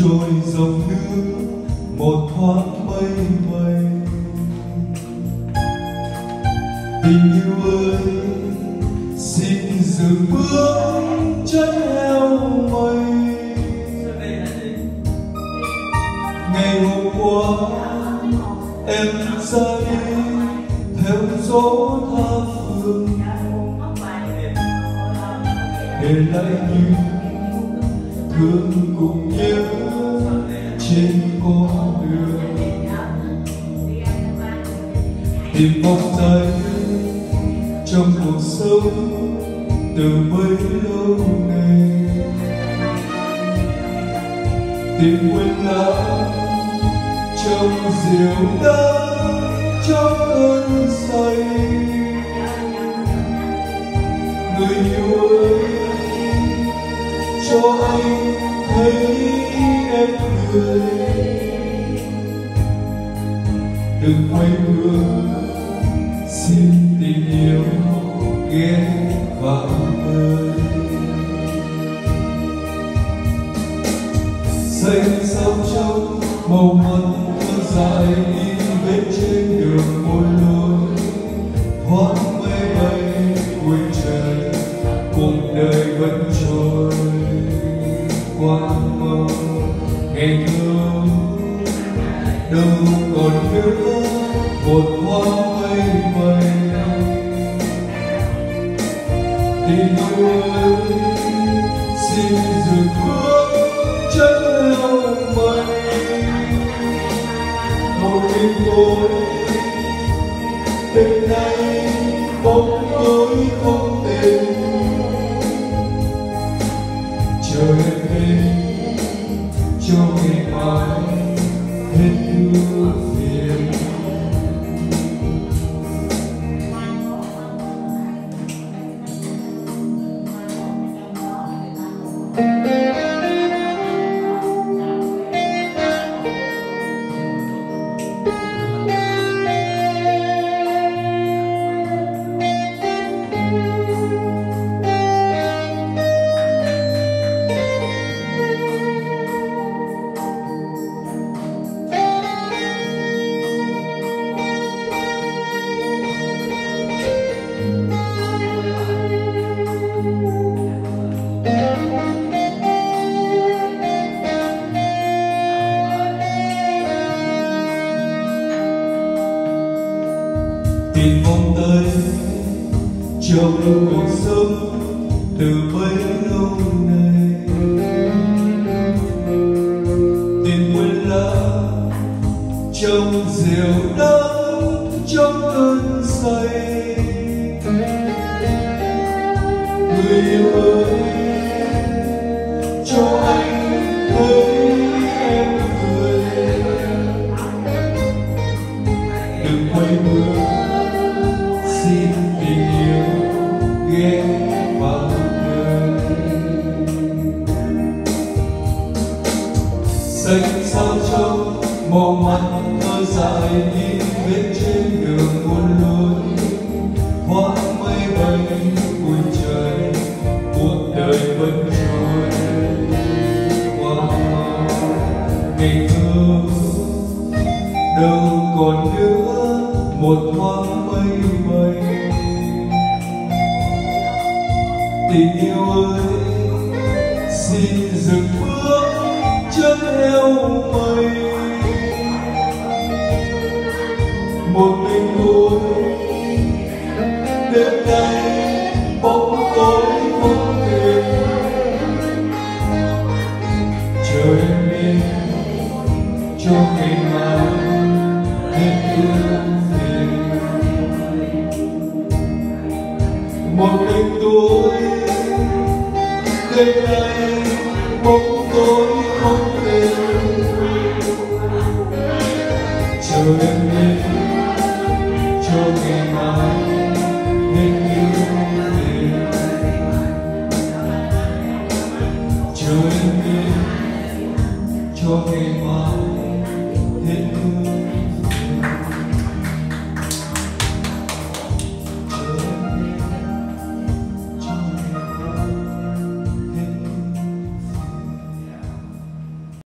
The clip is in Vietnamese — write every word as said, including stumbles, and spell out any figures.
đôi dòng nước một thoáng mây mây. Tình yêu ơi xin dừng bước chân theo mây. Ngày hôm qua em ra đi theo gió tha phương, để lại những thương cùng nhớ trên con đường. Tìm vòng tay trong cuộc sống từ bấy lâu nay, tìm quên lãng trong diều nắng trong cơn say. Người yêu ơi cho anh thấy em cười, đừng quay bước xin tình yêu ghé vào nơi. Xanh sao trong màu mắt thơ dài in vết trên đường một lối, thoáng mây bay cuối trời cùng đời vẫn trôi qua mơ. Ngày thơ đâu còn nữa một thoáng mây mây. Tình yêu ơi xin dừng bước chân theo mây. Một đêm tối đêm nay bóng tối không tên, chờ em đến cho ngày mai hết ưu phiền. Tìm vòng tay trong cuộc sống từ bấy lâu nay, tìm quên lãng trong diều nắng trong cơn say. Người yêu ơi cho anh thấy em cười, đừng quay bước xin tình yêu ghé vào nơi. Xanh sao trong màu mắt thơ dài in vết trên đường muôn lối, thoáng mây bay cuối trời cuộc đời vẫn trôi qua. Ngày thơ đâu còn nữa một thoáng mây bay. Tình yêu ơi xin dừng bước chân theo mây. Một mình tôi đêm nay bóng tối không tên, chờ em đến cho ngày mai hết ưu phiền. Một mình tôi đêm nay bóng tối không tên, chờ em